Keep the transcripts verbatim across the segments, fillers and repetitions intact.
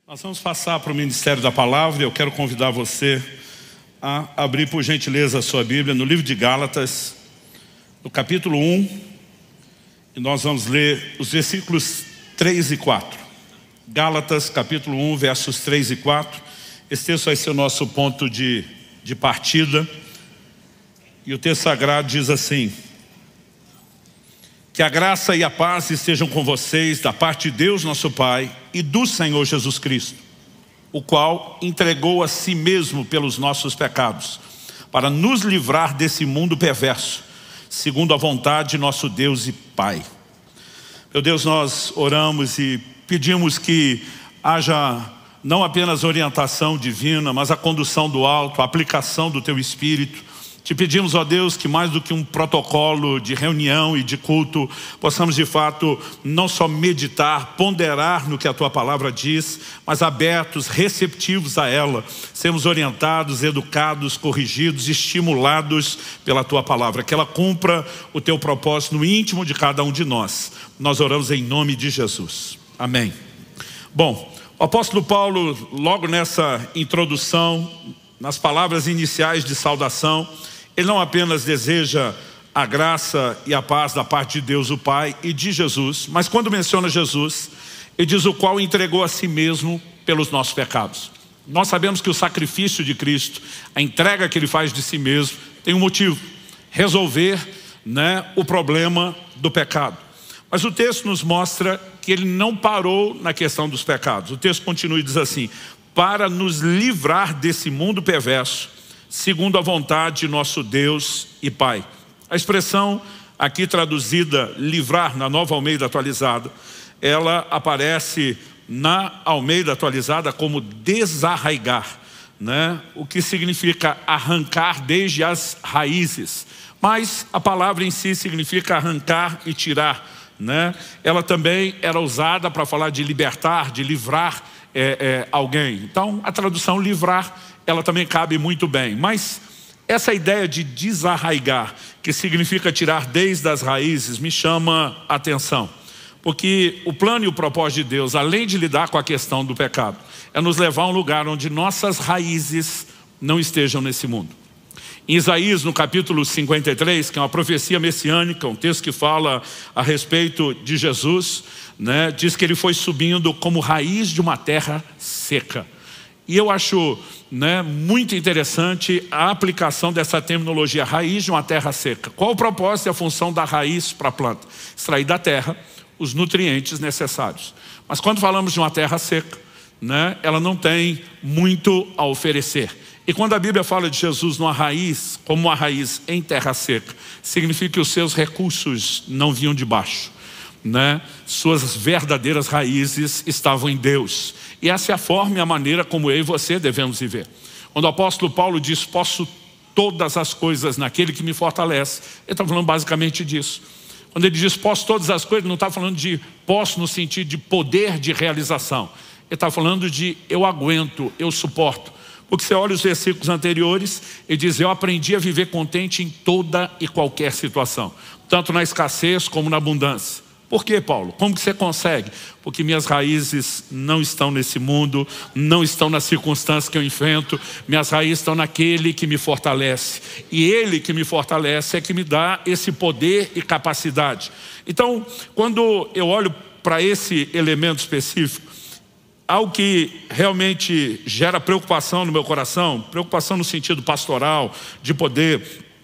Nós vamos passar para o Ministério da Palavra. Eu quero convidar você a abrir, por gentileza, a sua Bíblia no livro de Gálatas, no capítulo um, e nós vamos ler os versículos três e quatro. Gálatas, capítulo um, versos três e quatro. Esse texto vai ser o nosso ponto de, de partida. E o texto sagrado diz assim: que a graça e a paz estejam com vocês da parte de Deus nosso Pai e do Senhor Jesus Cristo, o qual entregou a si mesmo pelos nossos pecados, para nos livrar desse mundo perverso, segundo a vontade de nosso Deus e Pai. Meu Deus, nós oramos e pedimos que haja não apenas orientação divina, mas a condução do alto, a aplicação do Teu Espírito. Te pedimos, ó Deus, que mais do que um protocolo de reunião e de culto, possamos de fato não só meditar, ponderar no que a Tua palavra diz, mas abertos, receptivos a ela, sermos orientados, educados, corrigidos, estimulados pela Tua palavra, que ela cumpra o Teu propósito no íntimo de cada um de nós. Nós oramos em nome de Jesus. Amém. Bom, o apóstolo Paulo, logo nessa introdução, nas palavras iniciais de saudação, ele não apenas deseja a graça e a paz da parte de Deus o Pai e de Jesus, mas quando menciona Jesus, ele diz: o qual entregou a si mesmo pelos nossos pecados. Nós sabemos que o sacrifício de Cristo, a entrega que ele faz de si mesmo, tem um motivo: resolver, né, o problema do pecado. Mas o texto nos mostra que ele não parou na questão dos pecados. O texto continua e diz assim: para nos livrar desse mundo perverso, segundo a vontade de nosso Deus e Pai. A expressão aqui traduzida livrar na Nova Almeida Atualizada, ela aparece na Almeida Atualizada como desarraigar, né? O que significa arrancar desde as raízes, mas a palavra em si significa arrancar e tirar, né? Ela também era usada para falar de libertar, de livrar é, é, alguém. Então a tradução livrar, ela também cabe muito bem. Mas essa ideia de desarraigar, que significa tirar desde as raízes, me chama a atenção. Porque o plano e o propósito de Deus, além de lidar com a questão do pecado, é nos levar a um lugar onde nossas raízes não estejam nesse mundo. Em Isaías, no capítulo cinquenta e três, que é uma profecia messiânica, um texto que fala a respeito de Jesus, né, diz que ele foi subindo como raiz de uma terra seca. E eu acho, né, muito interessante a aplicação dessa terminologia, raiz de uma terra seca. Qual o propósito e a função da raiz para a planta? Extrair da terra os nutrientes necessários. Mas quando falamos de uma terra seca, né, ela não tem muito a oferecer. E quando a Bíblia fala de Jesus numa raiz, como uma raiz em terra seca, significa que os seus recursos não vinham de baixo, né? Suas verdadeiras raízes estavam em Deus. E essa é a forma e a maneira como eu e você devemos viver. Quando o apóstolo Paulo diz: posso todas as coisas naquele que me fortalece, ele está falando basicamente disso. Quando ele diz posso todas as coisas, ele não está falando de posso no sentido de poder de realização. Ele está falando de eu aguento, eu suporto. Porque você olha os versículos anteriores, ele diz: eu aprendi a viver contente em toda e qualquer situação, tanto na escassez como na abundância. Por quê, Paulo? Como que você consegue? Porque minhas raízes não estão nesse mundo, não estão nas circunstâncias que eu enfrento, minhas raízes estão naquele que me fortalece. E ele que me fortalece é que me dá esse poder e capacidade. Então, quando eu olho para esse elemento específico, algo que realmente gera preocupação no meu coração, preocupação no sentido pastoral, de poder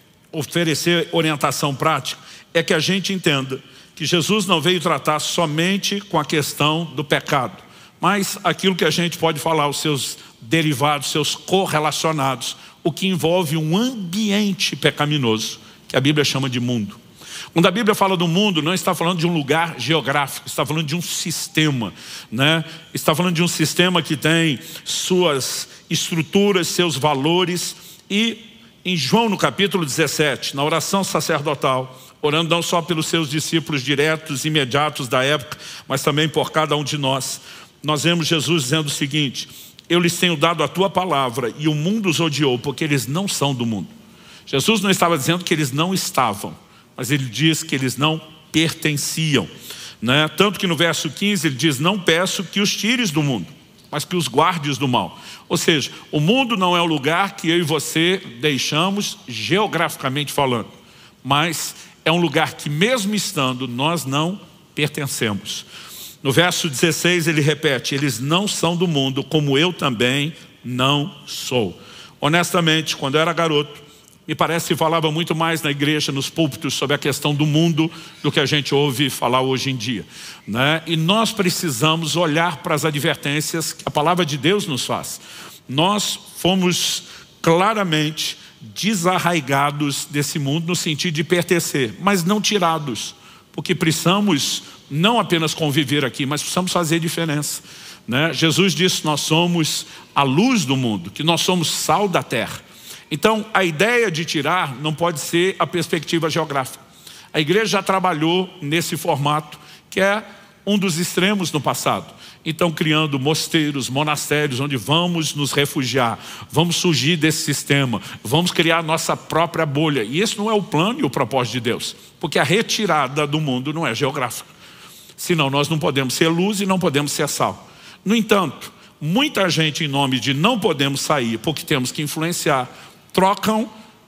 oferecer orientação prática, é que a gente entenda que Jesus não veio tratar somente com a questão do pecado, mas aquilo que a gente pode falar, os seus derivados, seus correlacionados, o que envolve um ambiente pecaminoso, que a Bíblia chama de mundo. Quando a Bíblia fala do mundo, não está falando de um lugar geográfico, está falando de um sistema, né? Está falando de um sistema que tem suas estruturas, seus valores. E em João, no capítulo dezessete, na oração sacerdotal, orando não só pelos seus discípulos diretos, imediatos da época, mas também por cada um de nós, nós vemos Jesus dizendo o seguinte: eu lhes tenho dado a tua palavra e o mundo os odiou, porque eles não são do mundo. Jesus não estava dizendo que eles não estavam, mas ele diz que eles não pertenciam, né? Tanto que no verso quinze ele diz: não peço que os tires do mundo, mas que os guardes do mal. Ou seja, o mundo não é o lugar que eu e você deixamos geograficamente falando, mas é um lugar que mesmo estando, nós não pertencemos. No verso dezesseis ele repete, eles não são do mundo, como eu também não sou. Honestamente, quando eu era garoto, me parece que falava muito mais na igreja, nos púlpitos, sobre a questão do mundo do que a gente ouve falar hoje em dia, né? E nós precisamos olhar para as advertências que a palavra de Deus nos faz. Nós fomos claramente desarraigados desse mundo no sentido de pertencer, mas não tirados, porque precisamos não apenas conviver aqui, mas precisamos fazer diferença, né? Jesus disse, nós somos a luz do mundo, que nós somos sal da terra. Então, a ideia de tirar não pode ser a perspectiva geográfica. A igreja já trabalhou nesse formato, que é um dos extremos no passado. Então, criando mosteiros, monastérios, onde vamos nos refugiar, vamos surgir desse sistema, vamos criar nossa própria bolha. E esse não é o plano e o propósito de Deus, porque a retirada do mundo não é geográfica. Senão nós não podemos ser luz e não podemos ser sal. No entanto, muita gente, em nome de não podemos sair porque temos que influenciar, trocam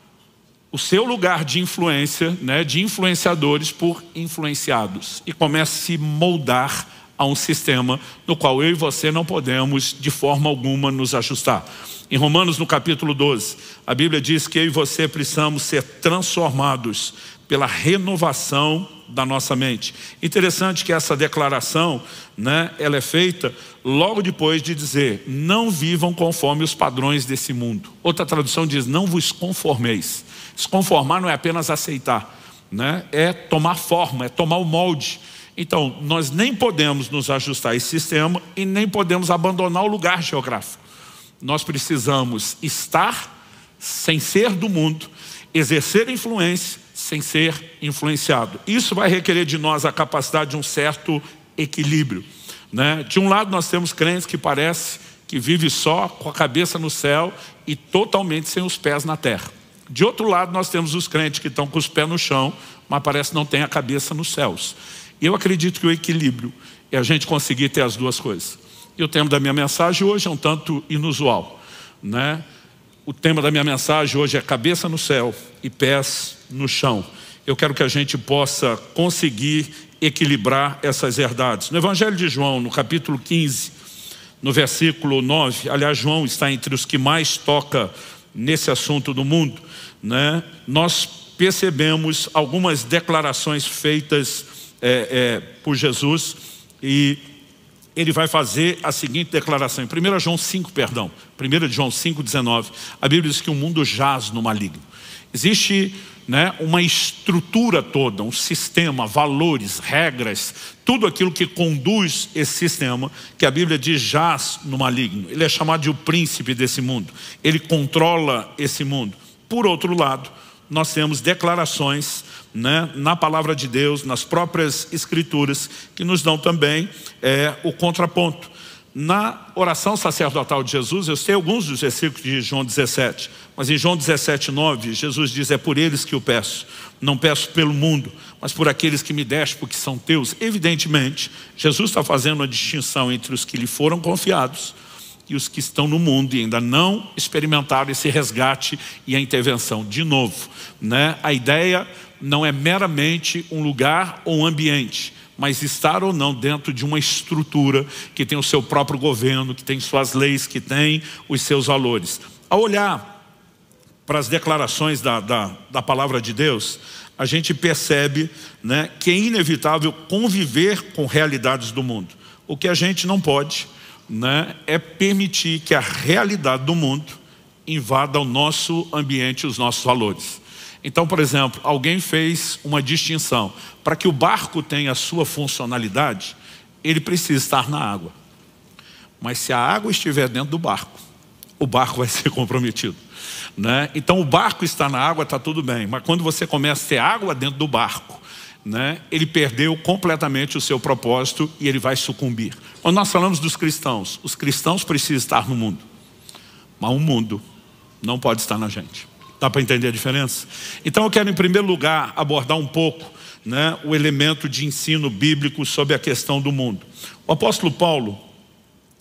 o seu lugar de influência, né, de influenciadores por influenciados. E começa a se moldar a um sistema no qual eu e você não podemos de forma alguma nos ajustar. Em Romanos, no capítulo doze, a Bíblia diz que eu e você precisamos ser transformados pela renovação da nossa mente. Interessante que essa declaração, né, ela é feita logo depois de dizer, não vivam conforme os padrões desse mundo. Outra tradução diz, não vos conformeis. Se conformar não é apenas aceitar, né, é tomar forma, é tomar o molde. Então, nós nem podemos nos ajustar a esse sistema e nem podemos abandonar o lugar geográfico. Nós precisamos estar sem ser do mundo, exercer influência sem ser influenciado. Isso vai requerer de nós a capacidade de um certo equilíbrio, né? De um lado nós temos crentes que parece que vive só com a cabeça no céu e totalmente sem os pés na terra. De outro lado nós temos os crentes que estão com os pés no chão, mas parece que não tem a cabeça nos céus. E eu acredito que o equilíbrio é a gente conseguir ter as duas coisas. E o tema da minha mensagem hoje é um tanto inusual, né? O tema da minha mensagem hoje é cabeça no céu e pés no chão. Eu quero que a gente possa conseguir equilibrar essas verdades. No Evangelho de João, no capítulo quinze, no versículo nove, aliás, João está entre os que mais toca nesse assunto do mundo, né? Nós percebemos algumas declarações feitas é, é, por Jesus e ele vai fazer a seguinte declaração, em primeiro João cinco, perdão, primeiro João cinco, dezenove, a Bíblia diz que o mundo jaz no maligno. Existe, né, uma estrutura toda, um sistema, valores, regras, tudo aquilo que conduz esse sistema, que a Bíblia diz jaz no maligno. Ele é chamado de o príncipe desse mundo, ele controla esse mundo. Por outro lado, nós temos declarações, né, na palavra de Deus, nas próprias escrituras, que nos dão também é, o contraponto. Na oração sacerdotal de Jesus, eu sei alguns dos versículos de João dezessete, mas em João dezessete, nove, Jesus diz, é por eles que eu peço, não peço pelo mundo, mas por aqueles que me deste, porque são teus. Evidentemente, Jesus está fazendo uma distinção entre os que lhe foram confiados e os que estão no mundo e ainda não experimentaram esse resgate e a intervenção. De novo, né? A ideia não é meramente um lugar ou um ambiente, mas estar ou não dentro de uma estrutura que tem o seu próprio governo, que tem suas leis, que tem os seus valores. Ao olhar para as declarações da, da, da palavra de Deus, a gente percebe, né, que é inevitável conviver com realidades do mundo. O que a gente não pode, né, é permitir que a realidade do mundo invada o nosso ambiente, os nossos valores. Então, por exemplo, alguém fez uma distinção. Para que o barco tenha a sua funcionalidade, ele precisa estar na água. Mas se a água estiver dentro do barco, o barco vai ser comprometido, né? Então o barco está na água, está tudo bem. Mas quando você começa a ter água dentro do barco, né, ele perdeu completamente o seu propósito e ele vai sucumbir. Quando nós falamos dos cristãos, os cristãos precisam estar no mundo, mas o mundo não pode estar na gente. Dá para entender a diferença? Então eu quero em primeiro lugar abordar um pouco, né, o elemento de ensino bíblico sobre a questão do mundo. O apóstolo Paulo,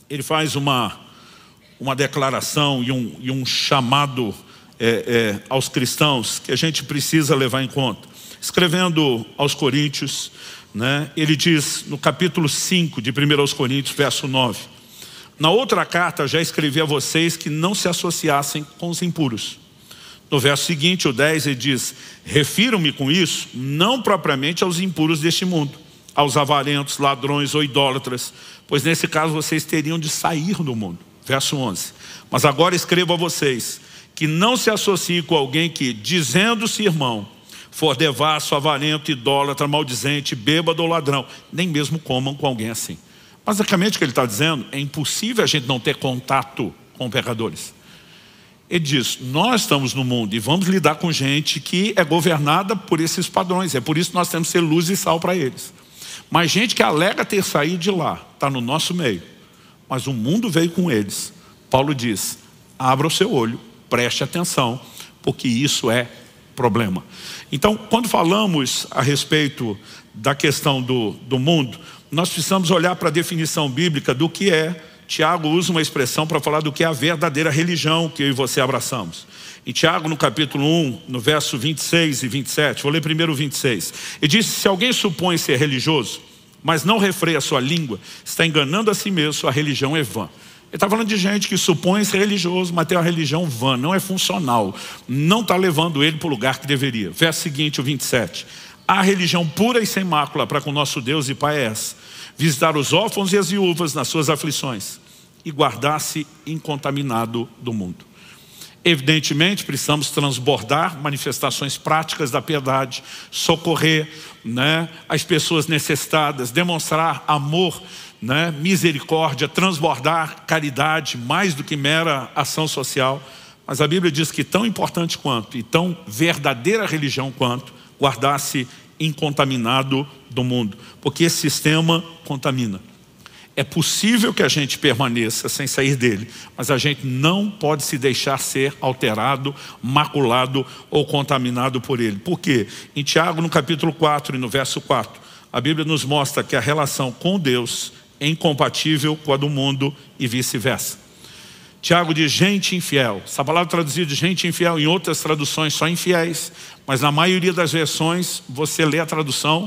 ele faz uma, uma declaração e um, e um chamado é, é, aos cristãos que a gente precisa levar em conta. Escrevendo aos Coríntios, né, ele diz no capítulo cinco de primeira aos Coríntios, verso nove: na outra carta já escrevi a vocês que não se associassem com os impuros. No verso seguinte, o dez, ele diz: refiro-me com isso não propriamente aos impuros deste mundo, aos avarentos, ladrões ou idólatras, pois nesse caso vocês teriam de sair do mundo. Verso onze: mas agora escrevo a vocês que não se associem com alguém que, dizendo-se irmão, for devasso, avarento, idólatra, maldizente, bêbado ou ladrão, nem mesmo comam com alguém assim. Basicamente o que ele está dizendo, é impossível a gente não ter contato com pecadores. Ele diz, nós estamos no mundo e vamos lidar com gente que é governada por esses padrões. É por isso que nós temos que ser luz e sal para eles. Mas gente que alega ter saído de lá, está no nosso meio. Mas o mundo veio com eles. Paulo diz, abra o seu olho, preste atenção, porque isso é problema. Então, quando falamos a respeito da questão do, do mundo, nós precisamos olhar para a definição bíblica do que é. Tiago usa uma expressão para falar do que é a verdadeira religião que eu e você abraçamos. Em Tiago, no capítulo um, no verso vinte e seis e vinte e sete, vou ler primeiro o vinte e seis. Ele diz, se alguém supõe ser religioso, mas não refreia a sua língua, está enganando a si mesmo, sua religião é vã. Ele está falando de gente que supõe ser religioso, mas tem uma religião vã, não é funcional, não está levando ele para o lugar que deveria. Verso seguinte, o vinte e sete. A religião pura e sem mácula para com nosso Deus e Pai é essa: visitar os órfãos e as viúvas nas suas aflições e guardar-se incontaminado do mundo. Evidentemente, precisamos transbordar manifestações práticas da piedade, socorrer, né, as pessoas necessitadas, demonstrar amor, né, misericórdia, transbordar caridade, mais do que mera ação social. Mas a Bíblia diz que tão importante quanto, e tão verdadeira religião quanto, guardar-se incontaminado do mundo, porque esse sistema contamina. É possível que a gente permaneça sem sair dele, mas a gente não pode se deixar ser alterado, maculado ou contaminado por ele. Por quê? Em Tiago, no capítulo quatro e no verso quatro, a Bíblia nos mostra que a relação com Deus é incompatível com a do mundo e vice-versa. Tiago diz gente infiel. Essa palavra traduzida de gente infiel, em outras traduções só infiéis, mas na maioria das versões você lê a tradução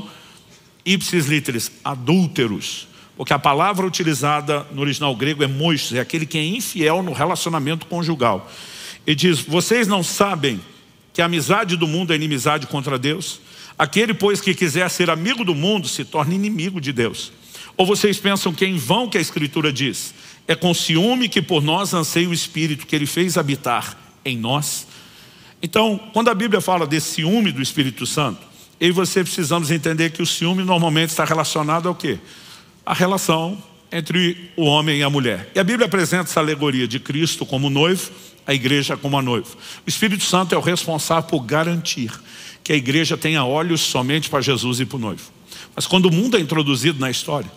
ipsis literis, adúlteros. Porque a palavra utilizada no original grego é moixos, é aquele que é infiel no relacionamento conjugal. Ele diz, vocês não sabem que a amizade do mundo é inimizade contra Deus? Aquele, pois, que quiser ser amigo do mundo, se torna inimigo de Deus. Ou vocês pensam que é em vão que a Escritura diz, é com ciúme que por nós anseia o Espírito que Ele fez habitar em nós? Então, quando a Bíblia fala desse ciúme do Espírito Santo, eu e você precisamos entender que o ciúme normalmente está relacionado ao quê? A relação entre o homem e a mulher. E a Bíblia apresenta essa alegoria de Cristo como noivo, a igreja como a noiva. O Espírito Santo é o responsável por garantir que a igreja tenha olhos somente para Jesus e para o noivo. Mas quando o mundo é introduzido na história,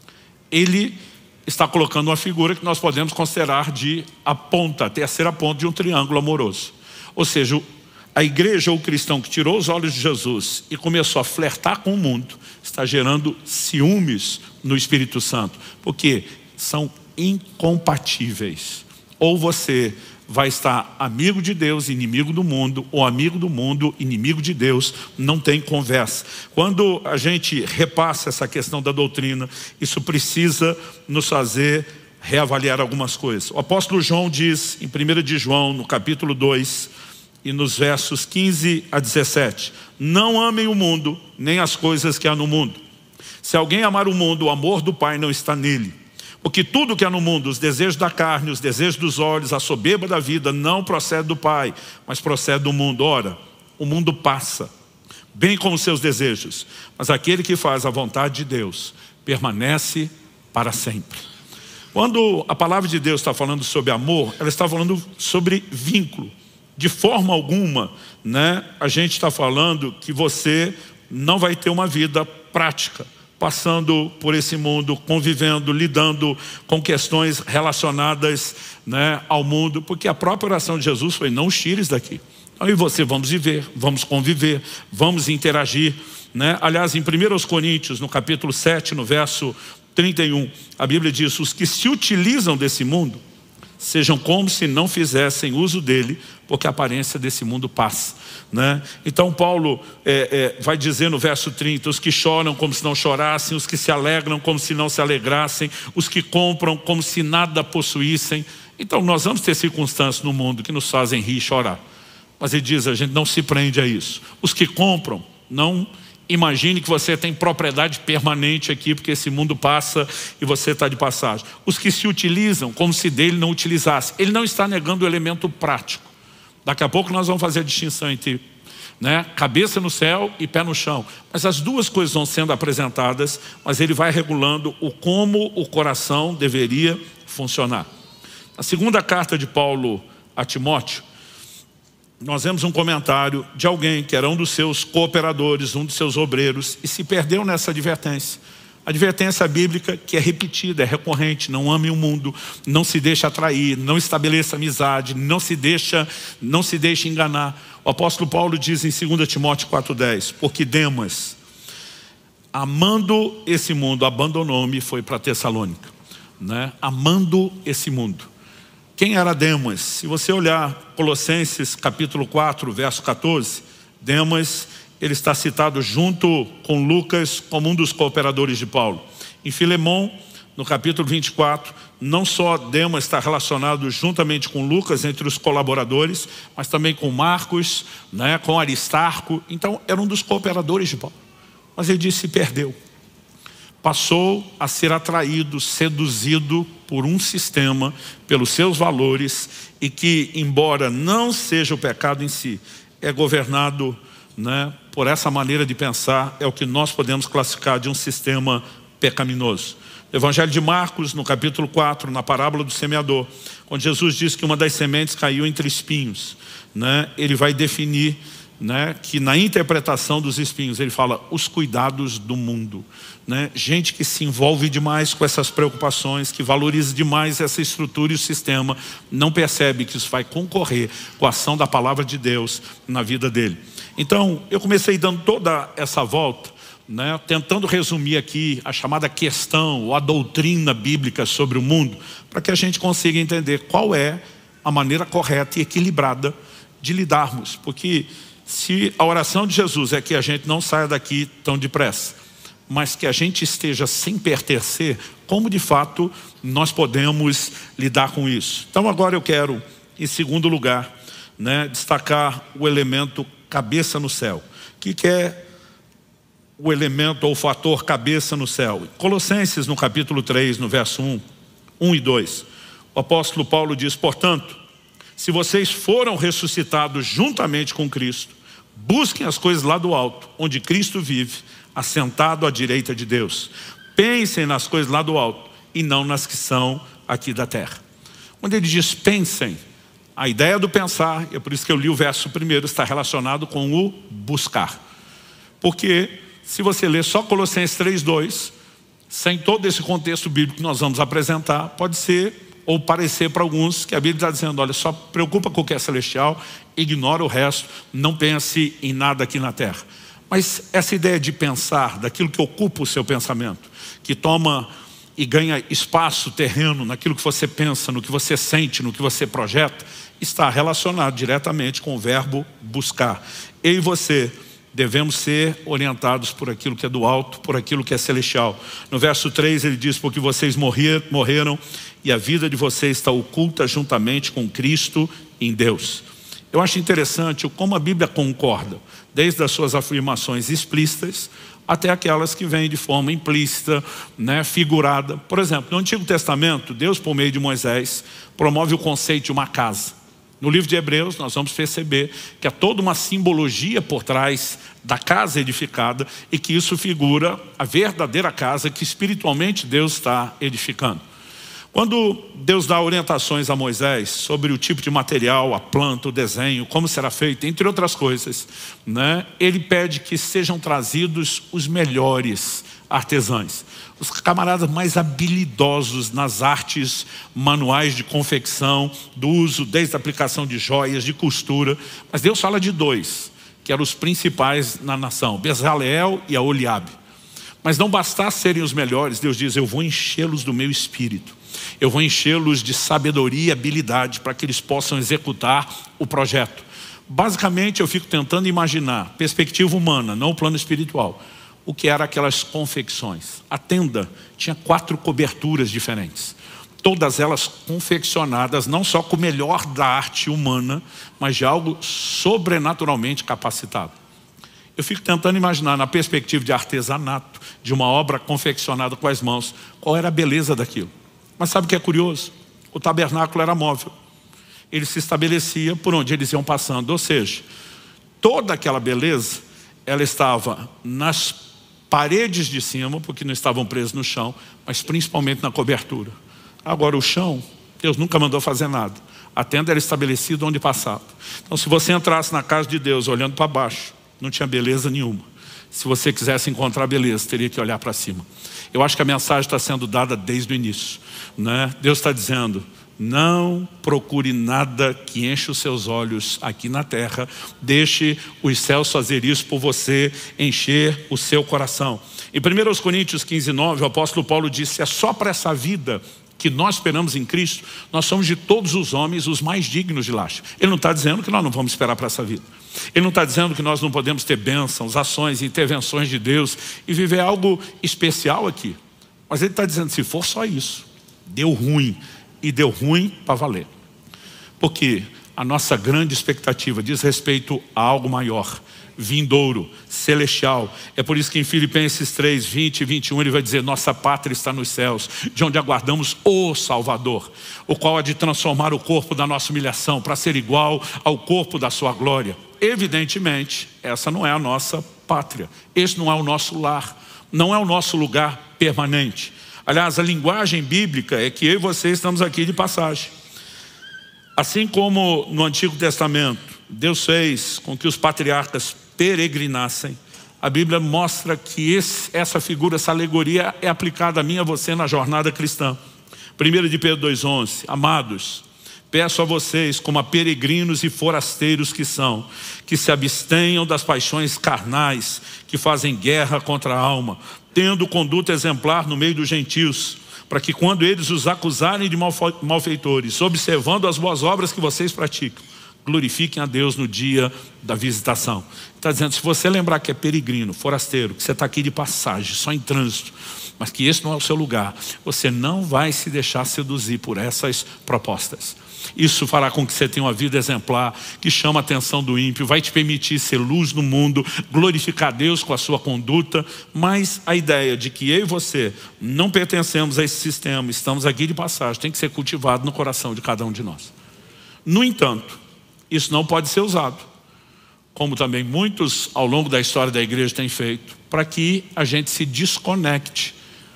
ele está colocando uma figura que nós podemos considerar de a ponta, a terceira ponta de um triângulo amoroso. Ou seja, a igreja ou o cristão que tirou os olhos de Jesus e começou a flertar com o mundo, está gerando ciúmes no Espírito Santo, porque são incompatíveis. Ou você vai estar amigo de Deus, inimigo do mundo, ou amigo do mundo, inimigo de Deus, não tem conversa. Quando a gente repassa essa questão da doutrina, isso precisa nos fazer reavaliar algumas coisas. O apóstolo João diz, em primeira de João, no capítulo dois, e nos versos quinze a dezessete, não amem o mundo, nem as coisas que há no mundo. Se alguém amar o mundo, o amor do Pai não está nele. Porque tudo que há no mundo, os desejos da carne, os desejos dos olhos, a soberba da vida, não procede do Pai, mas procede do mundo. Ora, o mundo passa, bem como seus desejos, mas aquele que faz a vontade de Deus permanece para sempre. Quando a palavra de Deus está falando sobre amor, ela está falando sobre vínculo. De forma alguma, né, a gente está falando que você não vai ter uma vida prática, passando por esse mundo, convivendo, lidando com questões relacionadas, né, ao mundo, porque a própria oração de Jesus foi, não os tires daqui. Então, eu e você vamos viver, vamos conviver, vamos interagir, né? Aliás, em primeira Coríntios, no capítulo sete, no verso trinta e um, a Bíblia diz: os que se utilizam desse mundo sejam como se não fizessem uso dele, porque a aparência desse mundo passa, né? Então Paulo é, é, vai dizer no verso trinta: os que choram como se não chorassem, os que se alegram como se não se alegrassem, os que compram como se nada possuíssem. Então nós vamos ter circunstâncias no mundo que nos fazem rir e chorar, mas ele diz: a gente não se prende a isso. Os que compram, não imagine que você tem propriedade permanente aqui, porque esse mundo passa e você está de passagem. Os que se utilizam como se dele não utilizasse. Ele não está negando o elemento prático. Daqui a pouco nós vamos fazer a distinção entre, né, cabeça no céu e pé no chão. Mas as duas coisas vão sendo apresentadas, mas ele vai regulando o como o coração deveria funcionar. Na segunda carta de Paulo a Timóteo, nós vemos um comentário de alguém que era um dos seus cooperadores, um dos seus obreiros, e se perdeu nessa advertência. Advertência bíblica que é repetida, é recorrente: não ame o mundo, não se deixe atrair, não estabeleça amizade, não se deixa, não se deixe enganar. O apóstolo Paulo diz em segunda Timóteo quatro dez: porque Demas, amando esse mundo, abandonou-me e foi para Tessalônica, né? Amando esse mundo. Quem era Demas? Se você olhar Colossenses capítulo quatro, verso quatorze, Demas, ele está citado junto com Lucas como um dos cooperadores de Paulo. Em Filemão, no capítulo vinte e quatro, não só Demas está relacionado juntamente com Lucas entre os colaboradores, mas também com Marcos, né, com Aristarco. Então era um dos cooperadores de Paulo. Mas ele disse: se perdeu. Passou a ser atraído, seduzido por um sistema, pelos seus valores, e que, embora não seja o pecado em si, é governado, né, por essa maneira de pensar. É o que nós podemos classificar de um sistema pecaminoso. No Evangelho de Marcos, no capítulo quatro, na parábola do semeador, onde Jesus diz que uma das sementes caiu entre espinhos, né, ele vai definir, né, que na interpretação dos espinhos ele fala os cuidados do mundo, né? Gente que se envolve demais com essas preocupações, que valoriza demais essa estrutura e o sistema, não percebe que isso vai concorrer com a ação da palavra de Deus na vida dele. Então eu comecei dando toda essa volta, né, tentando resumir aqui a chamada questão ou a doutrina bíblica sobre o mundo, para que a gente consiga entender qual é a maneira correta e equilibrada de lidarmos. Porque se a oração de Jesus é que a gente não saia daqui tão depressa, mas que a gente esteja sem pertencer, como de fato nós podemos lidar com isso? Então agora eu quero, em segundo lugar, né, destacar o elemento cabeça no céu. O que, que é o elemento ou o fator cabeça no céu? Colossenses, no capítulo três, no verso um, um e dois, o apóstolo Paulo diz: portanto, se vocês foram ressuscitados juntamente com Cristo, busquem as coisas lá do alto, onde Cristo vive, assentado à direita de Deus. Pensem nas coisas lá do alto e não nas que são aqui da terra. Quando ele diz pensem, a ideia do pensar, é por isso que eu li o verso primeiro, está relacionado com o buscar. Porque se você ler só Colossenses três, dois, sem todo esse contexto bíblico que nós vamos apresentar, pode ser ou parecer para alguns que a Bíblia está dizendo: olha, só preocupa com o que é celestial, ignora o resto, não pense em nada aqui na terra. Mas essa ideia de pensar, daquilo que ocupa o seu pensamento, que toma e ganha espaço, terreno, naquilo que você pensa, no que você sente, no que você projeta, está relacionado diretamente com o verbo buscar. Eu e você devemos ser orientados por aquilo que é do alto, por aquilo que é celestial. No verso três ele diz: porque vocês morrer, morreram e a vida de vocês está oculta juntamente com Cristo em Deus. Eu acho interessante como a Bíblia concorda, desde as suas afirmações explícitas até aquelas que vêm de forma implícita, né, figurada. Por exemplo, no Antigo Testamento, Deus, por meio de Moisés, promove o conceito de uma casa. No livro de Hebreus, nós vamos perceber que há toda uma simbologia por trás da casa edificada e que isso figura a verdadeira casa que espiritualmente Deus está edificando. Quando Deus dá orientações a Moisés sobre o tipo de material, a planta, o desenho, como será feito, entre outras coisas, né, ele pede que sejam trazidos os melhores artesãos, os camaradas mais habilidosos nas artes manuais de confecção, do uso, desde a aplicação de joias, de costura. Mas Deus fala de dois, que eram os principais na nação: Bezaleel e Aholiabe. Mas não bastasse serem os melhores, Deus diz, eu vou enchê-los do meu espírito. Eu vou enchê-los de sabedoria e habilidade para que eles possam executar o projeto. Basicamente eu fico tentando imaginar, perspectiva humana, não o plano espiritual, o que eram aquelas confecções. A tenda tinha quatro coberturas diferentes. Todas elas confeccionadas não só com o melhor da arte humana, mas de algo sobrenaturalmente capacitado. Eu fico tentando imaginar, na perspectiva de artesanato, de uma obra confeccionada com as mãos, qual era a beleza daquilo. Mas sabe o que é curioso? O tabernáculo era móvel. Ele se estabelecia por onde eles iam passando. Ou seja, toda aquela beleza, ela estava nas paredes de cima, porque não estavam presos no chão, mas principalmente na cobertura. Agora o chão, Deus nunca mandou fazer nada. A tenda era estabelecida onde passava. Então se você entrasse na casa de Deus olhando para baixo, não tinha beleza nenhuma. Se você quisesse encontrar beleza, teria que olhar para cima. Eu acho que a mensagem está sendo dada desde o início, né? Deus está dizendo, não procure nada que enche os seus olhos aqui na terra. Deixe os céus fazer isso por você, encher o seu coração. Em primeira Coríntios quinze, nove, o apóstolo Paulo disse, é só para essa vida que nós esperamos em Cristo, nós somos de todos os homens os mais dignos de laxa. Ele não está dizendo que nós não vamos esperar para essa vida. Ele não está dizendo que nós não podemos ter bênçãos, ações, intervenções de Deus e viver algo especial aqui. Mas ele está dizendo, se for só isso, deu ruim. E deu ruim para valer. Porque a nossa grande expectativa diz respeito a algo maior, vindouro, celestial. É por isso que em Filipenses três, vinte e vinte e um ele vai dizer, nossa pátria está nos céus, de onde aguardamos o Salvador, o qual há de transformar o corpo da nossa humilhação para ser igual ao corpo da sua glória. Evidentemente, essa não é a nossa pátria, esse não é o nosso lar, não é o nosso lugar permanente. Aliás, a linguagem bíblica é que eu e você estamos aqui de passagem. Assim como no Antigo Testamento, Deus fez com que os patriarcas peregrinassem, a Bíblia mostra que esse, essa figura, essa alegoria é aplicada a mim e a você na jornada cristã. primeira de Pedro dois, onze, amados, peço a vocês, como a peregrinos e forasteiros que são, que se abstenham das paixões carnais que fazem guerra contra a alma, tendo conduta exemplar no meio dos gentios, para que quando eles os acusarem de malfeitores, observando as boas obras que vocês praticam, glorifiquem a Deus no dia da visitação. Está dizendo, se você lembrar que é peregrino, forasteiro, que você está aqui de passagem, só em trânsito, mas que esse não é o seu lugar, você não vai se deixar seduzir por essas propostas. Isso fará com que você tenha uma vida exemplar, que chama a atenção do ímpio, vai te permitir ser luz no mundo, glorificar Deus com a sua conduta, mas a ideia de que eu e você não pertencemos a esse sistema, estamos aqui de passagem, tem que ser cultivado no coração de cada um de nós. No entanto, isso não pode ser usado, como também muitos ao longo da história da igreja têm feito, para que a gente se desconecte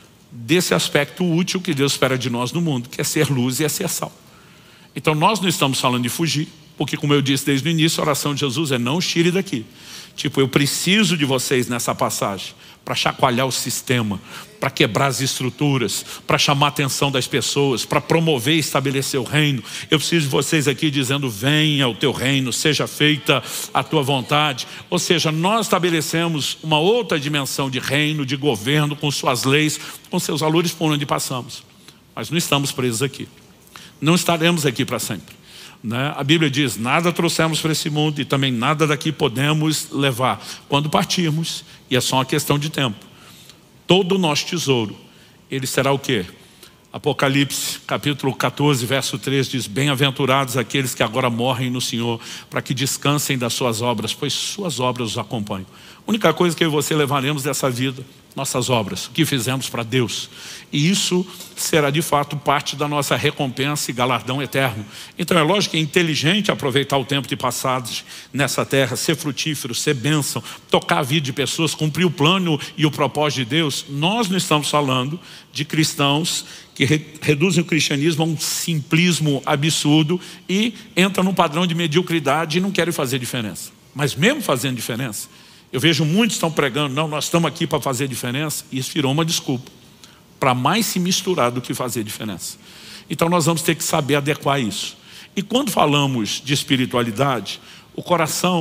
desse aspecto útil que Deus espera de nós no mundo, que é ser luz e é ser sal. Então nós não estamos falando de fugir, porque como eu disse desde o início, a oração de Jesus é não tire daqui. Tipo, eu preciso de vocês nessa passagem para chacoalhar o sistema, para quebrar as estruturas, para chamar a atenção das pessoas, para promover e estabelecer o reino. Eu preciso de vocês aqui dizendo, venha o teu reino, seja feita a tua vontade. Ou seja, nós estabelecemos uma outra dimensão de reino, de governo, com suas leis, com seus valores por onde passamos. Mas não estamos presos aqui. Não estaremos aqui para sempre, né? A Bíblia diz, nada trouxemos para esse mundo e também nada daqui podemos levar. Quando partirmos, e é só uma questão de tempo, todo o nosso tesouro, ele será o quê? Apocalipse, capítulo quatorze, verso três, diz, bem-aventurados aqueles que agora morrem no Senhor, para que descansem das suas obras, pois suas obras os acompanham. A única coisa que eu e você levaremos dessa vida, nossas obras, o que fizemos para Deus. E isso será de fato parte da nossa recompensa e galardão eterno. Então é lógico que é inteligente aproveitar o tempo de passagem nessa terra, ser frutífero, ser bênção, tocar a vida de pessoas, cumprir o plano e o propósito de Deus. Nós não estamos falando de cristãos que re reduzem o cristianismo a um simplismo absurdo e entram num padrão de mediocridade e não querem fazer diferença. Mas mesmo fazendo diferença, eu vejo muitos estão pregando, não, nós estamos aqui para fazer diferença, e isso virou uma desculpa para mais se misturar do que fazer diferença. Então nós vamos ter que saber adequar isso. E quando falamos de espiritualidade, o coração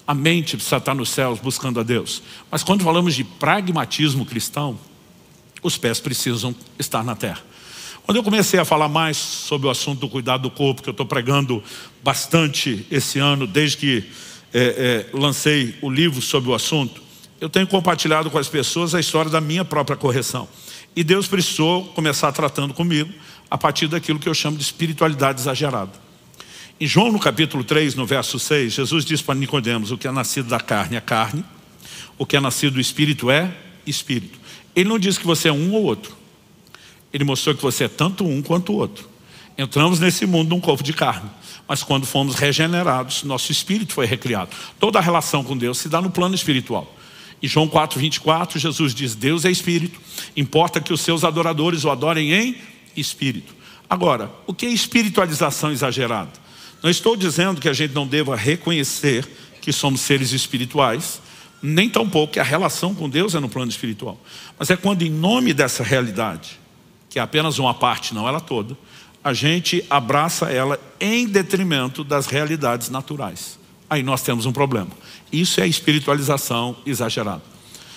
A mente precisa estar nos céus buscando a Deus. Mas quando falamos de pragmatismo cristão, os pés precisam estar na terra. Quando eu comecei a falar mais sobre o assunto do cuidado do corpo, que eu estou pregando bastante esse ano, desde que é, é, lancei o livro sobre o assunto, eu tenho compartilhado com as pessoas a história da minha própria correção. E Deus precisou começar tratando comigo a partir daquilo que eu chamo de espiritualidade exagerada. Em João, no capítulo três, no verso seis, Jesus diz para Nicodemos: o que é nascido da carne é carne, o que é nascido do Espírito é Espírito. Ele não diz que você é um ou outro. Ele mostrou que você é tanto um quanto o outro. Entramos nesse mundo num corpo de carne, mas quando fomos regenerados, nosso espírito foi recriado. Toda a relação com Deus se dá no plano espiritual. Em João quatro, vinte e quatro, Jesus diz: Deus é Espírito, importa que os seus adoradores o adorem em Espírito. Agora, o que é espiritualização exagerada? Não estou dizendo que a gente não deva reconhecer que somos seres espirituais, nem tampouco que a relação com Deus é no plano espiritual. Mas é quando, em nome dessa realidade, que é apenas uma parte, não ela toda, a gente abraça ela em detrimento das realidades naturais. Aí nós temos um problema. Isso é espiritualização exagerada.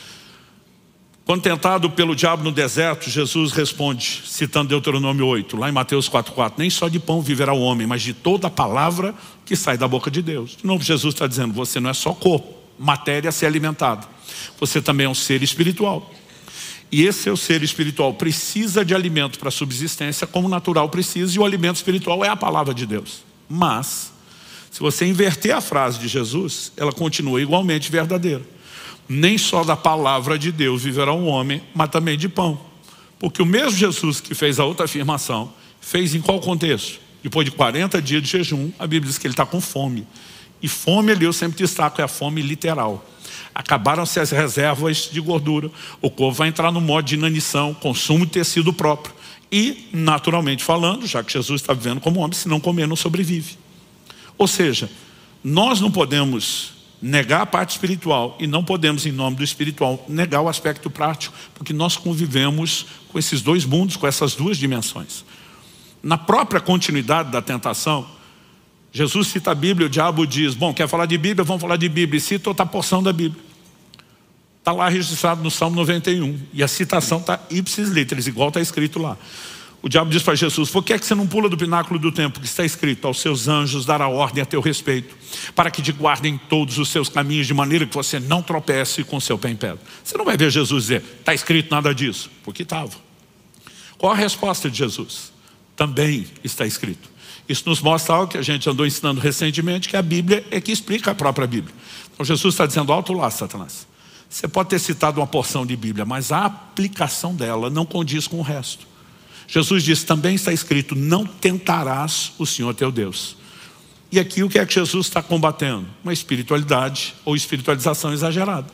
Quando tentado pelo diabo no deserto, Jesus responde, citando Deuteronômio oito, lá em Mateus quatro, quatro, nem só de pão viverá o homem, mas de toda a palavra que sai da boca de Deus. De novo, Jesus está dizendo, você não é só corpo, matéria a ser alimentada. Você também é um ser espiritual. E esse seu ser espiritual precisa de alimento para a subsistência, como o natural precisa, e o alimento espiritual é a palavra de Deus. Mas, se você inverter a frase de Jesus, ela continua igualmente verdadeira. Nem só da palavra de Deus viverá um homem, mas também de pão. Porque o mesmo Jesus que fez a outra afirmação, fez em qual contexto? Depois de quarenta dias de jejum, a Bíblia diz que ele está com fome. E fome ali eu sempre destaco, é a fome literal. Acabaram-se as reservas de gordura, o corpo vai entrar no modo de inanição, consumo de tecido próprio. E, naturalmente falando, já que Jesus está vivendo como homem, se não comer não sobrevive. Ou seja, nós não podemos negar a parte espiritual e não podemos, em nome do espiritual, negar o aspecto prático, porque nós convivemos com esses dois mundos, com essas duas dimensões. Na própria continuidade da tentação, Jesus cita a Bíblia, o diabo diz, bom, quer falar de Bíblia? Vamos falar de Bíblia. E cita outra porção da Bíblia. Está lá registrado no Salmo noventa e um. E a citação está ipsis literis, igual está escrito lá. O diabo diz para Jesus, por que é que você não pula do pináculo do templo que está escrito, aos seus anjos dará ordem a teu respeito, para que te guardem todos os seus caminhos, de maneira que você não tropece com seu pé em pedra. Você não vai ver Jesus dizer, está escrito nada disso, porque estava. Qual a resposta de Jesus? Também está escrito. Isso nos mostra algo que a gente andou ensinando recentemente, que a Bíblia é que explica a própria Bíblia. Então Jesus está dizendo, alto lá, Satanás. Você pode ter citado uma porção de Bíblia, mas a aplicação dela não condiz com o resto. Jesus disse, também está escrito, não tentarás o Senhor teu Deus. E aqui o que é que Jesus está combatendo? Uma espiritualidade ou espiritualização exagerada.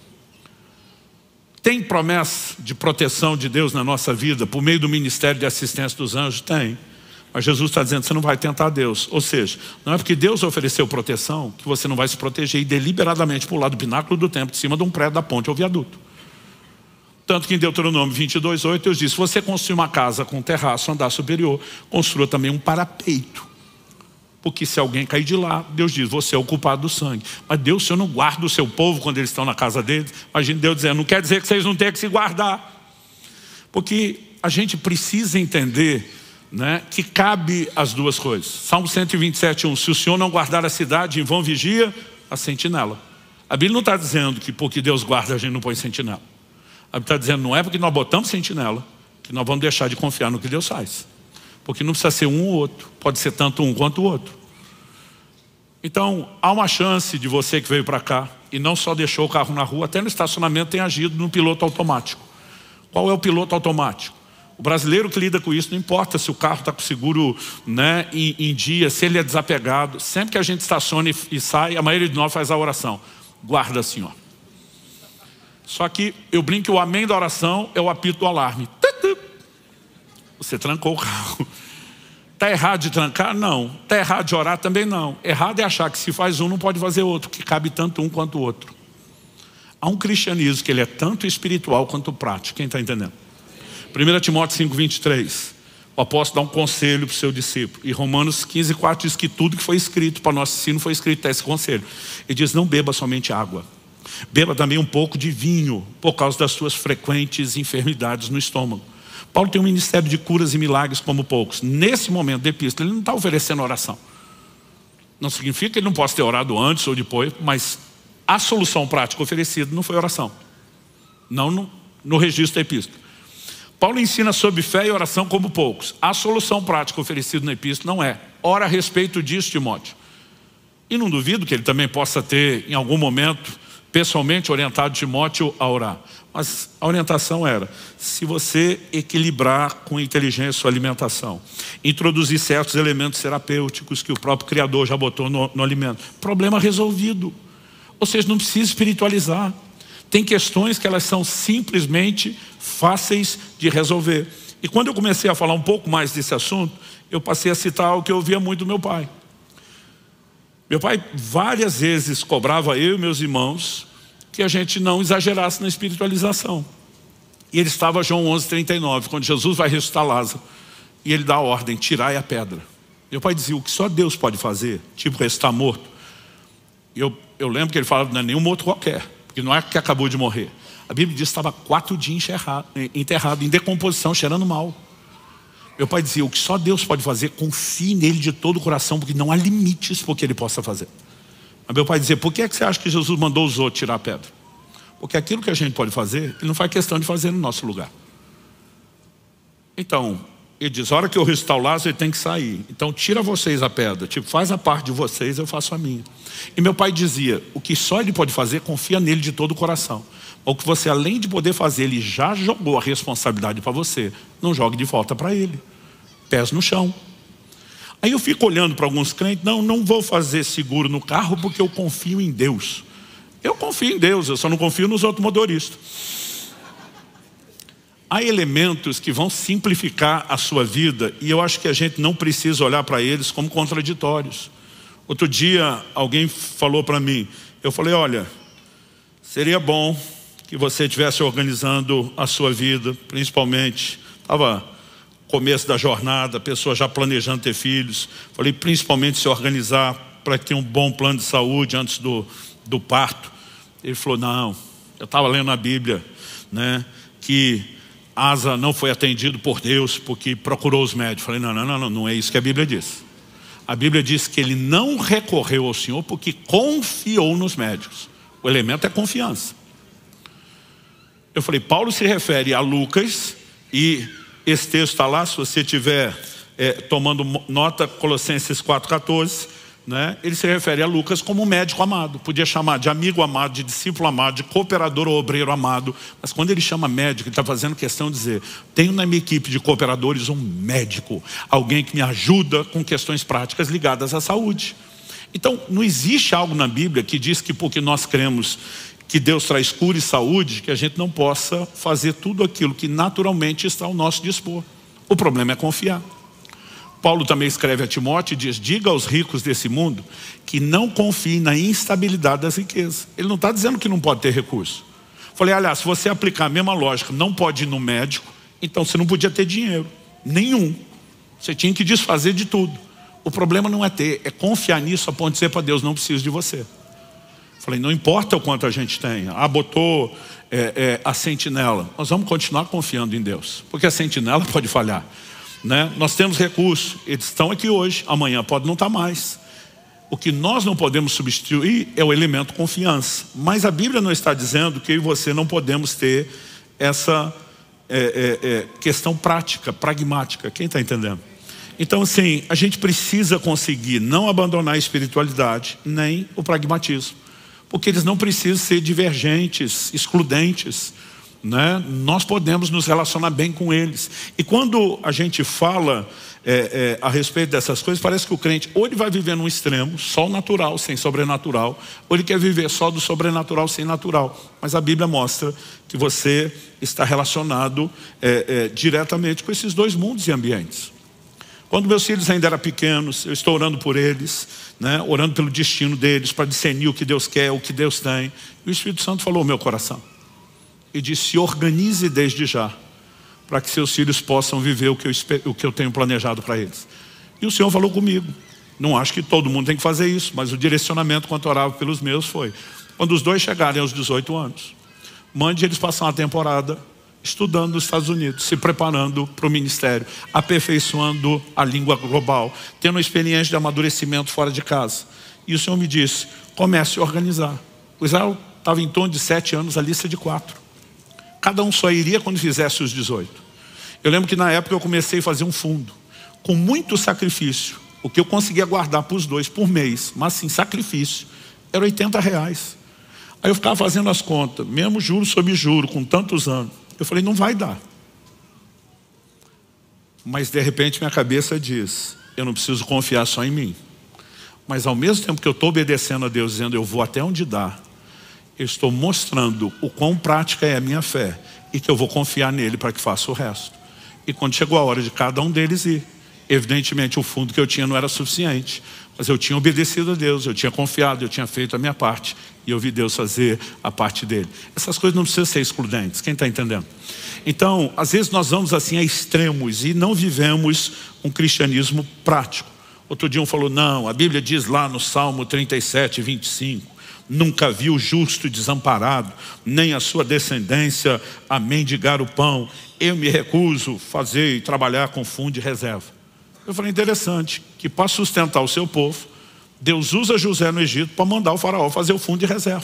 Tem promessa de proteção de Deus na nossa vida por meio do ministério de assistência dos anjos? Tem. Mas Jesus está dizendo, você não vai tentar Deus. Ou seja, não é porque Deus ofereceu proteção que você não vai se proteger e deliberadamente pular do pináculo do templo, de cima de um prédio, da ponte ou viaduto. Tanto que em Deuteronômio vinte e dois, oito, Deus diz, se você construir uma casa com terraço, andar superior, construa também um parapeito. Porque se alguém cair de lá, Deus diz, você é o culpado do sangue. Mas Deus, o Senhor não guarda o seu povo quando eles estão na casa deles. Imagina Deus dizendo, não quer dizer que vocês não têm que se guardar. Porque a gente precisa entender, né, que cabe as duas coisas. Salmo cento e vinte e sete, um, se o Senhor não guardar a cidade, em vão vigia a sentinela. A Bíblia não está dizendo que porque Deus guarda a gente não põe sentinela. A Bíblia está dizendo, não é porque nós botamos sentinela que nós vamos deixar de confiar no que Deus faz. Porque não precisa ser um ou outro, pode ser tanto um quanto o outro. Então, há uma chance de você que veio para cá e não só deixou o carro na rua, até no estacionamento tem agido no piloto automático. Qual é o piloto automático? O brasileiro que lida com isso, não importa se o carro está com seguro, né, em, em dia, se ele é desapegado, sempre que a gente estaciona e, e sai, a maioria de nós faz a oração. Guarda, Senhor. Só que eu brinco que o amém da oração é o apito do alarme. Você trancou o carro. Está errado de trancar? Não. Está errado de orar? Também não. Errado é achar que se faz um não pode fazer outro, que cabe tanto um quanto o outro. Há um cristianismo que ele é tanto espiritual quanto prático. Quem está entendendo? primeira Timóteo cinco, vinte e três. O o apóstolo dá um conselho para o seu discípulo. E Romanos quinze, quatro diz que tudo que foi escrito para nosso ensino foi escrito esse conselho. Ele diz, não beba somente água. Beba também um pouco de vinho, por causa das suas frequentes enfermidades no estômago. Paulo tem um ministério de curas e milagres como poucos. Nesse momento da epístola, ele não está oferecendo oração. Não significa que ele não possa ter orado antes ou depois, mas a solução prática oferecida não foi oração. Não no, no registro da epístola. Paulo ensina sobre fé e oração como poucos. A solução prática oferecida na epístola não é: ora a respeito disso, Timóteo. E não duvido que ele também possa ter, em algum momento, pessoalmente orientado Timóteo a orar. Mas a orientação era: se você equilibrar com inteligência sua alimentação, introduzir certos elementos terapêuticos que o próprio Criador já botou no, no alimento, problema resolvido. Ou seja, não precisa espiritualizar. Tem questões que elas são simplesmente fáceis de resolver. E quando eu comecei a falar um pouco mais desse assunto, eu passei a citar o que eu ouvia muito do meu pai. Meu pai várias vezes cobrava eu e meus irmãos que a gente não exagerasse na espiritualização. E ele estava João onze, trinta e nove, quando Jesus vai ressuscitar Lázaro. E ele dá a ordem: tirai a pedra. Meu pai dizia: o que só Deus pode fazer, tipo ressuscitar morto. E eu, eu lembro que ele falava: não é nenhum morto qualquer, porque não é que acabou de morrer. A Bíblia diz que estava quatro dias enterrado, enterrado, em decomposição, cheirando mal. Meu pai dizia: o que só Deus pode fazer, confie nele de todo o coração, porque não há limites para o que ele possa fazer. Mas meu pai dizia: por que é que você acha que Jesus mandou os outros tirar a pedra? Porque aquilo que a gente pode fazer, ele não faz questão de fazer no nosso lugar. Então, ele diz: a hora que eu ressuscitar o Lázaro, ele tem que sair. Então tira vocês a pedra, tipo, faz a parte de vocês, eu faço a minha. E meu pai dizia: o que só ele pode fazer, confia nele de todo o coração. O que você, além de poder fazer, ele já jogou a responsabilidade para você, não jogue de volta para ele. Pés no chão. Aí eu fico olhando para alguns crentes: não, não vou fazer seguro no carro porque eu confio em Deus. Eu confio em Deus, eu só não confio nos outros motoristas. Há elementos que vão simplificar a sua vida e eu acho que a gente não precisa olhar para eles como contraditórios. Outro dia alguém falou para mim, eu falei: olha, seria bom que você estivesse organizando a sua vida, principalmente, estava começo da jornada, a pessoa já planejando ter filhos. Falei, principalmente se organizar para ter um bom plano de saúde antes do, do parto. Ele falou: não, eu estava lendo na Bíblia, né, que Asa não foi atendido por Deus porque procurou os médicos. Falei: não, não, não, não, não é isso que a Bíblia diz. A Bíblia diz que ele não recorreu ao Senhor porque confiou nos médicos. O elemento é confiança. Eu falei: Paulo se refere a Lucas, e esse texto está lá, se você estiver é, tomando nota, Colossenses quatro, quatorze, né? Ele se refere a Lucas como um médico amado. Podia chamar de amigo amado, de discípulo amado, de cooperador ou obreiro amado. Mas quando ele chama médico, ele está fazendo questão de dizer: tenho na minha equipe de cooperadores um médico, alguém que me ajuda com questões práticas ligadas à saúde. Então não existe algo na Bíblia que diz que porque nós cremos que Deus traz cura e saúde, que a gente não possa fazer tudo aquilo que naturalmente está ao nosso dispor. O problema é confiar. Paulo também escreve a Timóteo e diz: diga aos ricos desse mundo que não confiem na instabilidade das riquezas. Ele não está dizendo que não pode ter recurso. Falei: aliás, se você aplicar a mesma lógica, não pode ir no médico, então você não podia ter dinheiro nenhum. Você tinha que desfazer de tudo. O problema não é ter, é confiar nisso a ponto de dizer para Deus: não preciso de você. Falei: não importa o quanto a gente tenha. Ah, botou é, é, a sentinela. Nós vamos continuar confiando em Deus, porque a sentinela pode falhar, né? Nós temos recursos, eles estão aqui hoje, amanhã pode não estar mais. O que nós não podemos substituir é o elemento confiança. Mas a Bíblia não está dizendo que eu e você não podemos ter essa é, é, é, questão prática, pragmática. Quem está entendendo? Então assim, a gente precisa conseguir não abandonar a espiritualidade nem o pragmatismo, porque eles não precisam ser divergentes, excludentes, né? Nós podemos nos relacionar bem com eles. E quando a gente fala é, é, a respeito dessas coisas, parece que o crente ou ele vai viver num extremo, só o natural sem sobrenatural, ou ele quer viver só do sobrenatural sem natural. Mas a Bíblia mostra que você está relacionado é, é, diretamente com esses dois mundos e ambientes. Quando meus filhos ainda eram pequenos, eu estou orando por eles, né, orando pelo destino deles, para discernir o que Deus quer, o que Deus tem. E o Espírito Santo falou ao meu coração e disse: se organize desde já, para que seus filhos possam viver o que eu, o que eu tenho planejado para eles. E o Senhor falou comigo. Não acho que todo mundo tem que fazer isso, mas o direcionamento quando eu orava pelos meus foi: quando os dois chegarem aos dezoito anos, mande eles passar uma temporada estudando nos Estados Unidos, se preparando para o ministério, aperfeiçoando a língua global, tendo uma experiência de amadurecimento fora de casa. E o Senhor me disse: comece a organizar. O Israel estava em torno de sete anos, a lista de quatro. Cada um só iria quando fizesse os dezoito. Eu lembro que na época eu comecei a fazer um fundo, com muito sacrifício. O que eu conseguia guardar para os dois por mês, mas sim, sacrifício, era oitenta reais. Aí eu ficava fazendo as contas, mesmo juro sobre juro, com tantos anos. Eu falei: não vai dar. Mas de repente minha cabeça diz: eu não preciso confiar só em mim. Mas ao mesmo tempo que eu estou obedecendo a Deus, dizendo eu vou até onde dá, eu estou mostrando o quão prática é a minha fé e que eu vou confiar nele para que faça o resto. E quando chegou a hora de cada um deles ir, evidentemente o fundo que eu tinha não era suficiente, mas eu tinha obedecido a Deus, eu tinha confiado, eu tinha feito a minha parte e eu vi Deus fazer a parte dele. Essas coisas não precisam ser excludentes, quem está entendendo? Então, às vezes nós vamos assim a extremos e não vivemos um cristianismo prático. Outro dia um falou: não, a Bíblia diz lá no Salmo trinta e sete, vinte e cinco, nunca vi o justo desamparado, nem a sua descendência a mendigar o pão. Eu me recuso a fazer e trabalhar com fundo de reserva. Eu falei: interessante, que para sustentar o seu povo, Deus usa José no Egito para mandar o faraó fazer o fundo de reserva.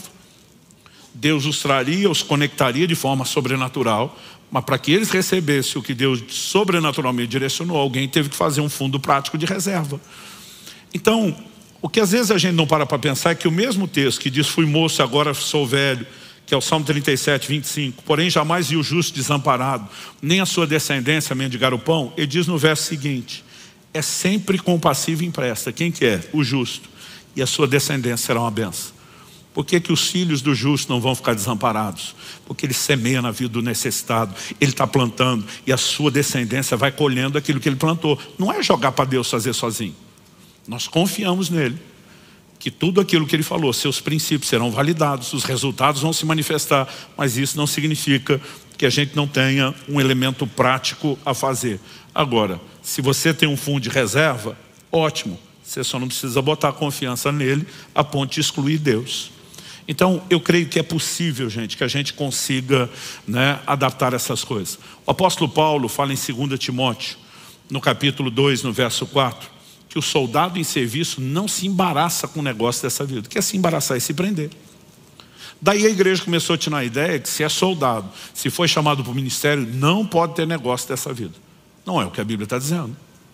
Deus os traria, os conectaria de forma sobrenatural, mas para que eles recebessem o que Deus sobrenaturalmente direcionou, alguém teve que fazer um fundo prático de reserva. Então, o que às vezes a gente não para para pensar é que o mesmo texto que diz: fui moço, agora sou velho, que é o Salmo trinta e sete, vinte e cinco, porém jamais vi o justo desamparado, nem a sua descendência mendigar o pão, ele diz no verso seguinte: é sempre compassivo e empresta. Quem que é? O justo. E a sua descendência será uma bênção. Por que que os filhos do justo não vão ficar desamparados? Porque ele semeia na vida do necessitado, ele está plantando e a sua descendência vai colhendo aquilo que ele plantou. Não é jogar para Deus fazer sozinho. Nós confiamos nele, que tudo aquilo que ele falou, seus princípios serão validados, os resultados vão se manifestar, mas isso não significa que a gente não tenha um elemento prático a fazer. Agora, se você tem um fundo de reserva, ótimo, você só não precisa botar confiança nele a ponto de excluir Deus. Então, eu creio que é possível, gente, que a gente consiga, né, adaptar essas coisas. O apóstolo Paulo fala em segunda Timóteo, no capítulo dois, no verso quatro, que o soldado em serviço não se embaraça com o negócio dessa vida. Quer se embaraçar e se prender. Daí a igreja começou a tirar a ideia que se é soldado, se foi chamado para o ministério, não pode ter negócio dessa vida. Não é o que a Bíblia está dizendo.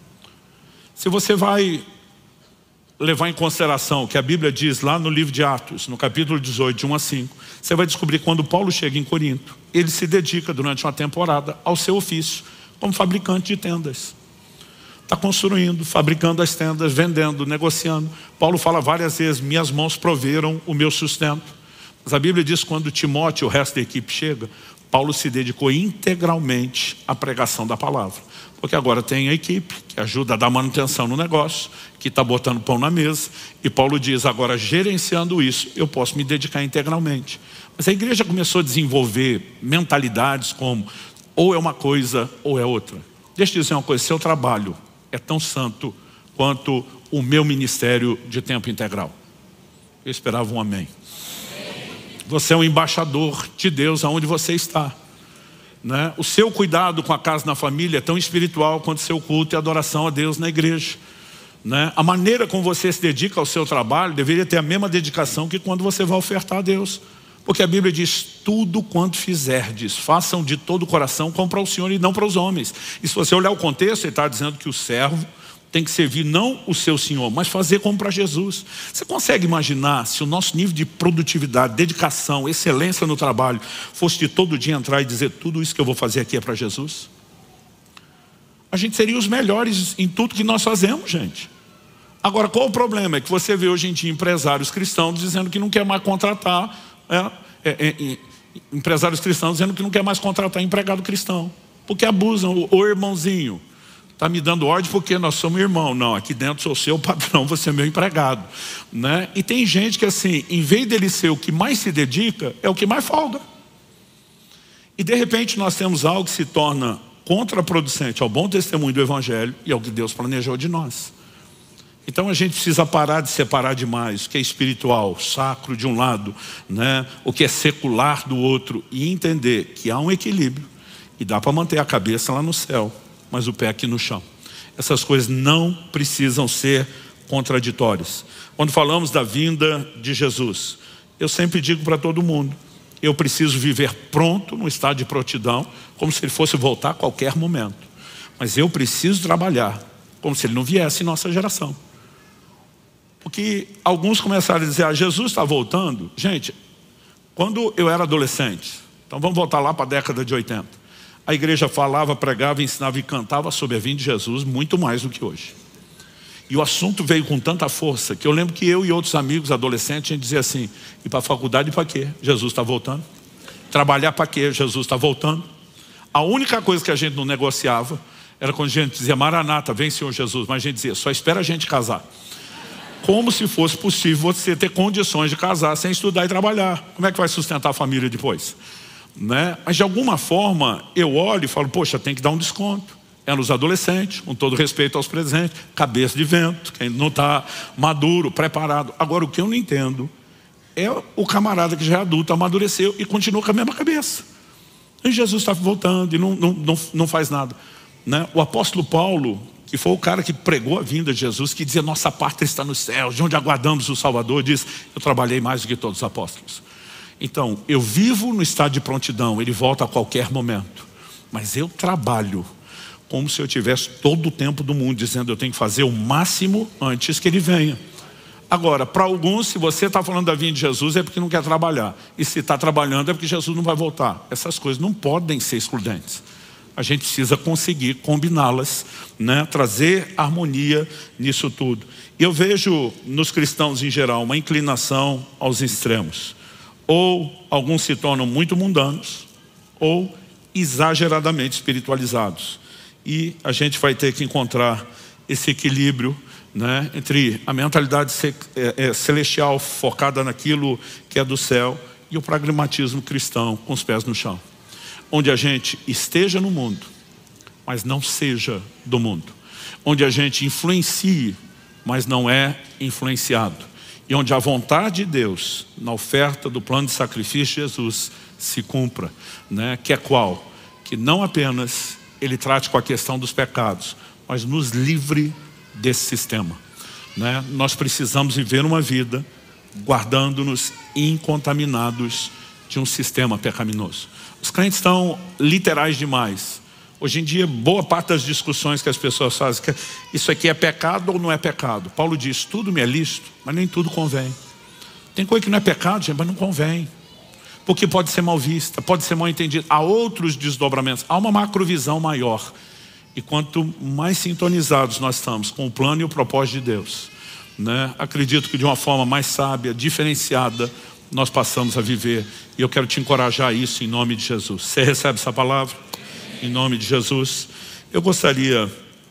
Se você vai levar em consideração o que a Bíblia diz lá no livro de Atos, no capítulo dezoito, de um a cinco, você vai descobrir que quando Paulo chega em Corinto, ele se dedica durante uma temporada ao seu ofício como fabricante de tendas. Está construindo, fabricando as tendas, vendendo, negociando. Paulo fala várias vezes: minhas mãos proveram o meu sustento. Mas a Bíblia diz que quando Timóteo e o resto da equipe chega, Paulo se dedicou integralmente à pregação da palavra. Porque agora tem a equipe que ajuda a dar manutenção no negócio, que está botando pão na mesa. E Paulo diz: agora gerenciando isso, eu posso me dedicar integralmente. Mas a igreja começou a desenvolver mentalidades como ou é uma coisa ou é outra. Deixa eu dizer uma coisa: seu trabalho é tão santo quanto o meu ministério de tempo integral. Eu esperava um amém. Você é um embaixador de Deus aonde você está, né? O seu cuidado com a casa na família é tão espiritual quanto o seu culto e adoração a Deus na igreja, né? A maneira como você se dedica ao seu trabalho deveria ter a mesma dedicação que quando você vai ofertar a Deus. Porque a Bíblia diz: tudo quanto fizerdes, façam de todo o coração como para o Senhor e não para os homens. E se você olhar o contexto, ele está dizendo que o servo tem que servir não o seu Senhor, mas fazer como para Jesus. Você consegue imaginar se o nosso nível de produtividade, dedicação, excelência no trabalho fosse de todo dia entrar e dizer: tudo isso que eu vou fazer aqui é para Jesus? A gente seria os melhores em tudo que nós fazemos, gente. Agora, qual o problema? É que você vê hoje em dia empresários cristãos dizendo que não quer mais contratar É, é, é, empresários cristãos dizendo que não quer mais contratar empregado cristão, porque abusam. O, o irmãozinho está me dando ordem porque nós somos irmãos. Não, aqui dentro sou seu patrão, você é meu empregado, né? E tem gente que assim, em vez dele ser o que mais se dedica, é o que mais folga. E de repente nós temos algo que se torna contraproducente ao bom testemunho do Evangelho e ao que Deus planejou de nós. Então a gente precisa parar de separar demais o que é espiritual, sacro de um lado, né? O que é secular do outro, e entender que há um equilíbrio e dá para manter a cabeça lá no céu, mas o pé aqui no chão. Essas coisas não precisam ser contraditórias. Quando falamos da vinda de Jesus, eu sempre digo para todo mundo, eu preciso viver pronto, no estado de prontidão, como se ele fosse voltar a qualquer momento. Mas eu preciso trabalhar como se ele não viesse em nossa geração. Porque alguns começaram a dizer, ah, Jesus está voltando. Gente, quando eu era adolescente, então vamos voltar lá para a década de oitenta, a igreja falava, pregava, ensinava e cantava sobre a vinda de Jesus muito mais do que hoje. E o assunto veio com tanta força que eu lembro que eu e outros amigos adolescentes a gente dizia assim, ir para a faculdade para quê? Jesus está voltando. Trabalhar para quê? Jesus está voltando. A única coisa que a gente não negociava era quando a gente dizia, Maranata, vem Senhor Jesus. Mas a gente dizia, só espera a gente casar. Como se fosse possível você ter condições de casar sem estudar e trabalhar. Como é que vai sustentar a família depois? Né? Mas de alguma forma eu olho e falo, poxa, tem que dar um desconto. É nos adolescentes, com todo respeito aos presentes, cabeça de vento, quem não está maduro, preparado. Agora o que eu não entendo é o camarada que já é adulto, amadureceu e continua com a mesma cabeça. E Jesus está voltando e não, não, não, não faz nada. Né? O apóstolo Paulo, que foi o cara que pregou a vinda de Jesus, que dizia, nossa pátria está nos céus, de onde aguardamos o Salvador, diz, eu trabalhei mais do que todos os apóstolos. Então, eu vivo no estado de prontidão, ele volta a qualquer momento. Mas eu trabalho como se eu tivesse todo o tempo do mundo, dizendo, eu tenho que fazer o máximo antes que ele venha. Agora, para alguns, se você está falando da vinda de Jesus, é porque não quer trabalhar. E se está trabalhando, é porque Jesus não vai voltar. Essas coisas não podem ser excludentes. A gente precisa conseguir combiná-las, né? Trazer harmonia nisso tudo. E eu vejo nos cristãos em geral uma inclinação aos extremos. Ou alguns se tornam muito mundanos, ou exageradamente espiritualizados. E a gente vai ter que encontrar esse equilíbrio, né? Entre a mentalidade celestial focada naquilo que é do céu e o pragmatismo cristão com os pés no chão. Onde a gente esteja no mundo, mas não seja do mundo. Onde a gente influencie, mas não é influenciado. E onde a vontade de Deus, na oferta do plano de sacrifício de Jesus, se cumpra. Né? Que é qual? Que não apenas Ele trate com a questão dos pecados, mas nos livre desse sistema. Né? Nós precisamos viver uma vida guardando-nos incontaminados de um sistema pecaminoso. Os crentes estão literais demais. Hoje em dia, boa parte das discussões que as pessoas fazem, que isso aqui é pecado ou não é pecado? Paulo diz, tudo me é lícito, mas nem tudo convém. Tem coisa que não é pecado, gente, mas não convém. Porque pode ser mal vista, pode ser mal entendida. Há outros desdobramentos, há uma macrovisão maior. E quanto mais sintonizados nós estamos com o plano e o propósito de Deus, né? Acredito que de uma forma mais sábia, diferenciada, nós passamos a viver. E eu quero te encorajar a isso em nome de Jesus. Você recebe essa palavra? Em nome de Jesus. Eu gostaria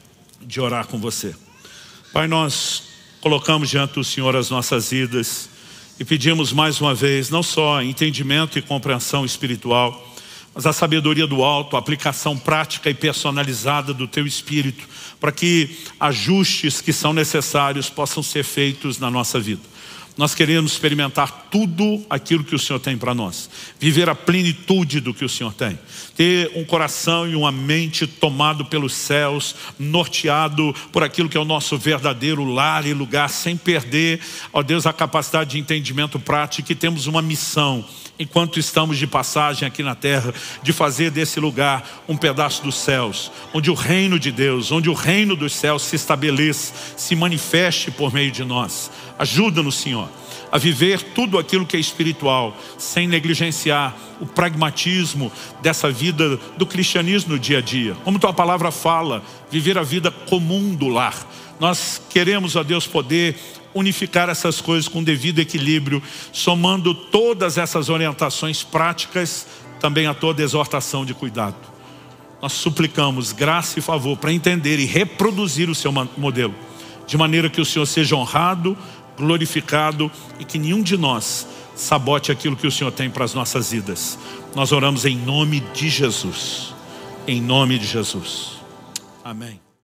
de orar com você. Pai, nós colocamos diante do Senhor as nossas vidas e pedimos mais uma vez, não só entendimento e compreensão espiritual, mas a sabedoria do alto, a aplicação prática e personalizada do Teu Espírito, para que ajustes que são necessários possam ser feitos na nossa vida. Nós queremos experimentar tudo aquilo que o Senhor tem para nós. Viver a plenitude do que o Senhor tem. Ter um coração e uma mente tomado pelos céus, norteado por aquilo que é o nosso verdadeiro lar e lugar, sem perder, ó Deus, a capacidade de entendimento prático, que temos uma missão, enquanto estamos de passagem aqui na terra, de fazer desse lugar um pedaço dos céus, onde o reino de Deus, onde o reino dos céus se estabeleça, se manifeste por meio de nós. Ajuda-nos, Senhor, a viver tudo aquilo que é espiritual, sem negligenciar o pragmatismo dessa vida do cristianismo no dia a dia. Como Tua palavra fala, viver a vida comum do lar. Nós queremos, ó Deus, poder unificar essas coisas com devido equilíbrio, somando todas essas orientações práticas também a toda exortação de cuidado. Nós suplicamos graça e favor para entender e reproduzir o Seu modelo, de maneira que o Senhor seja honrado, glorificado e que nenhum de nós sabote aquilo que o Senhor tem para as nossas vidas. Nós oramos em nome de Jesus. em nome de Jesus. Amém.